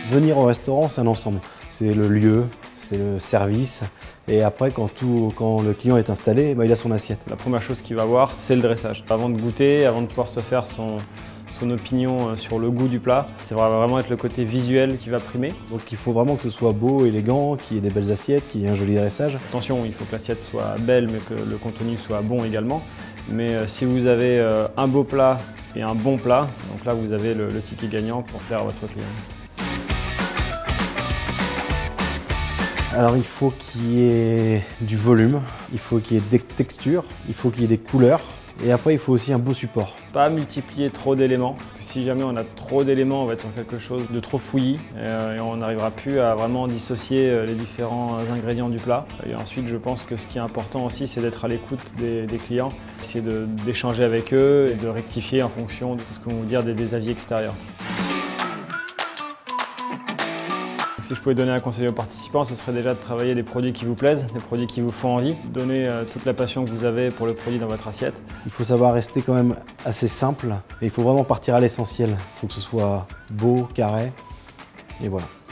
Venir au restaurant, c'est un ensemble. C'est le lieu, c'est le service, et après quand le client est installé, il a son assiette. La première chose qu'il va voir, c'est le dressage. Avant de goûter, avant de pouvoir se faire son opinion sur le goût du plat, ça va vraiment être le côté visuel qui va primer. Donc il faut vraiment que ce soit beau, élégant, qu'il y ait des belles assiettes, qu'il y ait un joli dressage. Attention, il faut que l'assiette soit belle, mais que le contenu soit bon également. Mais si vous avez un beau plat et un bon plat, donc là vous avez le ticket gagnant pour plaire à votre client. Alors il faut qu'il y ait du volume, il faut qu'il y ait des textures, il faut qu'il y ait des couleurs, et après il faut aussi un beau support. Pas multiplier trop d'éléments, si jamais on a trop d'éléments, on va être sur quelque chose de trop fouillis et on n'arrivera plus à vraiment dissocier les différents ingrédients du plat. Et ensuite, je pense que ce qui est important aussi, c'est d'être à l'écoute des clients, essayer d'échanger avec eux et de rectifier en fonction de ce qu'on va vous dire des avis extérieurs. Si je pouvais donner un conseil aux participants, ce serait déjà de travailler des produits qui vous plaisent, des produits qui vous font envie, donner toute la passion que vous avez pour le produit dans votre assiette. Il faut savoir rester quand même assez simple et il faut vraiment partir à l'essentiel. Il faut que ce soit beau, carré et voilà.